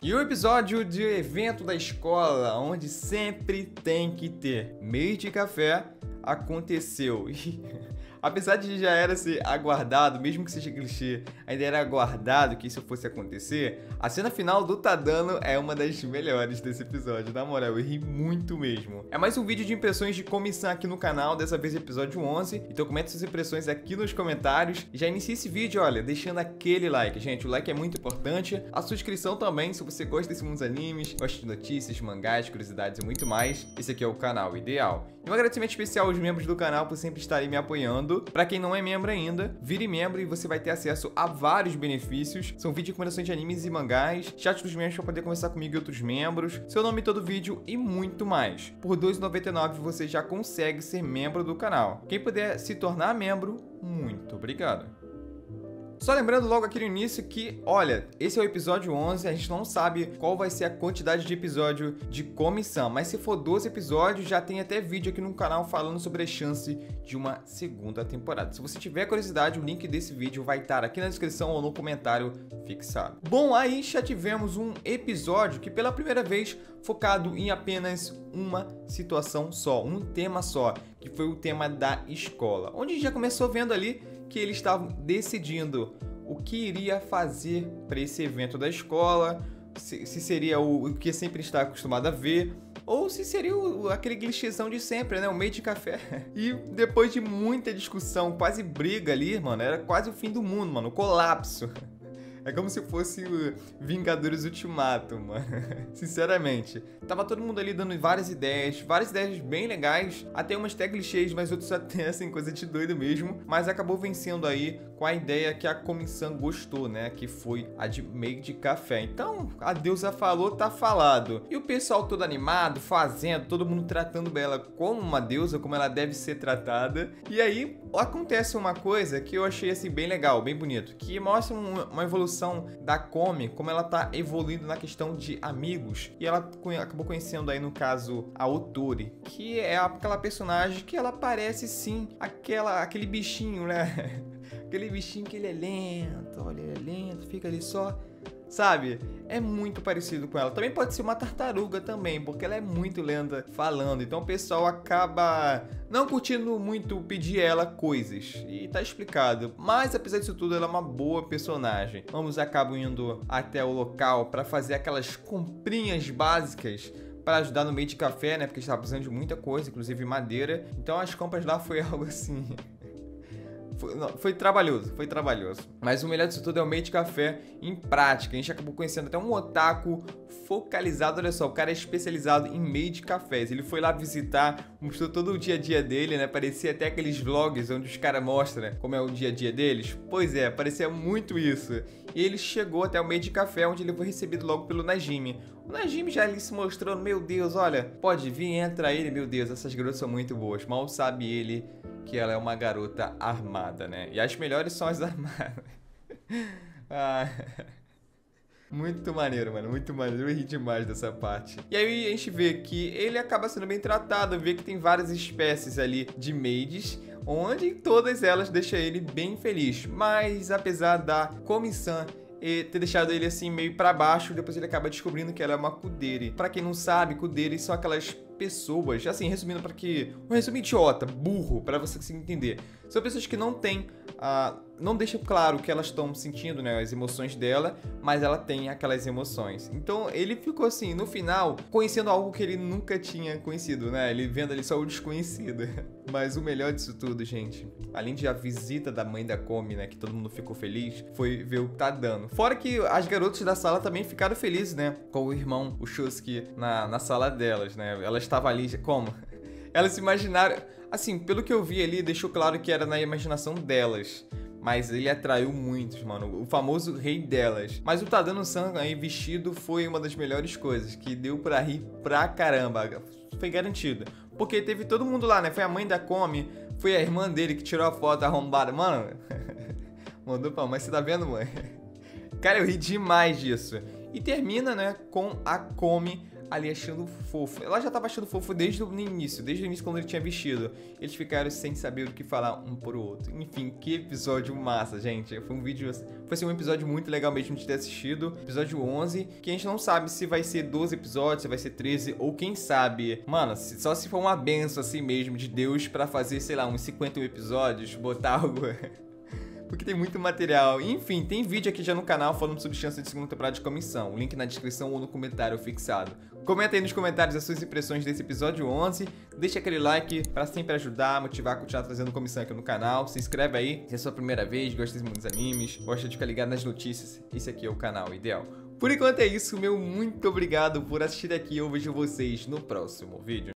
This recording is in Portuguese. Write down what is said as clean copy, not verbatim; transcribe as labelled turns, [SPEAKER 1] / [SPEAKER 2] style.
[SPEAKER 1] E o episódio de evento da escola, onde sempre tem que ter meio de café, aconteceu. Apesar de já era ser aguardado, mesmo que seja clichê, ainda era aguardado que isso fosse acontecer, a cena final do Tadano é uma das melhores desse episódio. Na moral, eu ri muito mesmo. É mais um vídeo de impressões de Komi-san aqui no canal, dessa vez episódio 11. Então comenta suas impressões aqui nos comentários. E já inicia esse vídeo, olha, deixando aquele like. Gente, o like é muito importante. A sua inscrição também, se você gosta desse mundo dos animes, gosta de notícias, mangás, curiosidades e muito mais. Esse aqui é o canal ideal. E um agradecimento especial aos membros do canal por sempre estarem me apoiando. Pra quem não é membro ainda, vire membro e você vai ter acesso a vários benefícios. São vídeos de recomendações de animes e mangás, chat dos membros pra poder conversar comigo e outros membros, seu nome em todo vídeo e muito mais. Por R$ 2,99 você já consegue ser membro do canal. Quem puder se tornar membro, muito obrigado. Só lembrando logo aqui no início que, olha, esse é o episódio 11, a gente não sabe qual vai ser a quantidade de episódio de Komi-san, mas se for 12 episódios, já tem até vídeo aqui no canal falando sobre a chance de uma segunda temporada. Se você tiver curiosidade, o link desse vídeo vai estar aqui na descrição ou no comentário fixado. Bom, aí já tivemos um episódio que pela primeira vez focado em apenas uma situação só, um tema só, que foi o tema da escola, onde a gente já começou vendo ali que eles estavam decidindo o que iria fazer para esse evento da escola, se seria o que sempre está acostumado a ver, ou se seria aquele clichêzão de sempre, né? O meio de café. E depois de muita discussão, quase briga ali, mano, era quase o fim do mundo, mano, o colapso. É como se fosse o Vingadores Ultimato, mano. Sinceramente. Tava todo mundo ali dando várias ideias bem legais, até umas até clichês, mas outros até assim, coisa de doido mesmo. Mas acabou vencendo aí com a ideia que a Komi-san gostou, né? Que foi a de meio de café. Então, a deusa falou, tá falado. E o pessoal todo animado, fazendo, todo mundo tratando ela como uma deusa, como ela deve ser tratada. E aí, acontece uma coisa que eu achei assim bem legal, bem bonito, que mostra uma evolução da Komi, como ela tá evoluindo na questão de amigos. E ela acabou conhecendo aí, no caso, a Otori, que é aquela personagem que ela parece sim aquele bichinho, né? Aquele bichinho que ele é lento, olha, ele é lento, fica ali só, sabe? É muito parecido com ela. Também pode ser uma tartaruga também, porque ela é muito lenta falando. Então o pessoal acaba não curtindo muito pedir ela coisas. E tá explicado. Mas apesar disso tudo, ela é uma boa personagem. Ambos acabam indo até o local para fazer aquelas comprinhas básicas para ajudar no meio de café, né? Porque estava precisando de muita coisa, inclusive madeira. Então as compras lá foi algo assim... Foi trabalhoso. Mas o melhor disso tudo é o meio de café em prática. A gente acabou conhecendo até um otaku focalizado, olha só, o cara é especializado em meio de cafés. Ele foi lá visitar, mostrou todo o dia a dia dele, né? Parecia até aqueles vlogs onde os caras mostram, né, como é o dia a dia deles. Pois é, parecia muito isso. E ele chegou até o meio de café, onde ele foi recebido logo pelo Najimi. O Najimi já ali se mostrando, meu Deus, olha, pode vir, entra ele, meu Deus, essas garotas são muito boas. Mal sabe ele que ela é uma garota armada, né? E as melhores são as armadas. Ah, muito maneiro, mano, muito maneiro. Eu ri demais dessa parte. E aí a gente vê que ele acaba sendo bem tratado, vê que tem várias espécies ali de maids, onde todas elas deixam ele bem feliz. Mas apesar da Komi-san ter deixado ele assim meio pra baixo, depois ele acaba descobrindo que ela é uma kudere. Pra quem não sabe, kuderes são aquelas pessoas, assim, resumindo para que... Um resumo idiota, burro, para você conseguir entender. São pessoas que não têm... não deixam claro o que elas estão sentindo, né? As emoções dela, mas ela tem aquelas emoções. Então, ele ficou assim, no final, conhecendo algo que ele nunca tinha conhecido, né? Ele vendo ali só o desconhecido. Mas o melhor disso tudo, gente, além de a visita da mãe da Komi, né? Que todo mundo ficou feliz, foi ver o Tadano. Fora que as garotas da sala também ficaram felizes, né? Com o irmão, o Shosuke, na sala delas, né? Elas estavam ali, como? Elas se imaginaram... Assim, pelo que eu vi ali, deixou claro que era na imaginação delas. Mas ele atraiu muitos, mano. O famoso rei delas. Mas o Tadano-san aí vestido foi uma das melhores coisas. Que deu pra rir pra caramba. Foi garantido. Porque teve todo mundo lá, né? Foi a mãe da Komi. Foi a irmã dele que tirou a foto arrombada. Mano, mandou pra mãe. Você tá vendo, mãe? Cara, eu ri demais disso. E termina, né, com a Komi ali achando fofo. Ela já tava achando fofo desde o início quando ele tinha vestido. Eles ficaram sem saber o que falar um pro outro. Enfim, que episódio massa, gente. Foi assim, um episódio muito legal mesmo de ter assistido. Episódio 11, que a gente não sabe se vai ser 12 episódios, se vai ser 13, ou quem sabe, mano, só se for uma benção assim mesmo de Deus pra fazer, sei lá, uns 51 episódios, botar algo... Porque tem muito material. Enfim, tem vídeo aqui já no canal falando sobre chance de segunda temporada de comissão. O link na descrição ou no comentário fixado. Comenta aí nos comentários as suas impressões desse episódio 11. Deixa aquele like pra sempre ajudar, motivar a continuar trazendo comissão aqui no canal. Se inscreve aí, se é a sua primeira vez, gosta de muitos animes, gosta de ficar ligado nas notícias. Esse aqui é o canal ideal. Por enquanto é isso, meu muito obrigado por assistir aqui. Eu vejo vocês no próximo vídeo.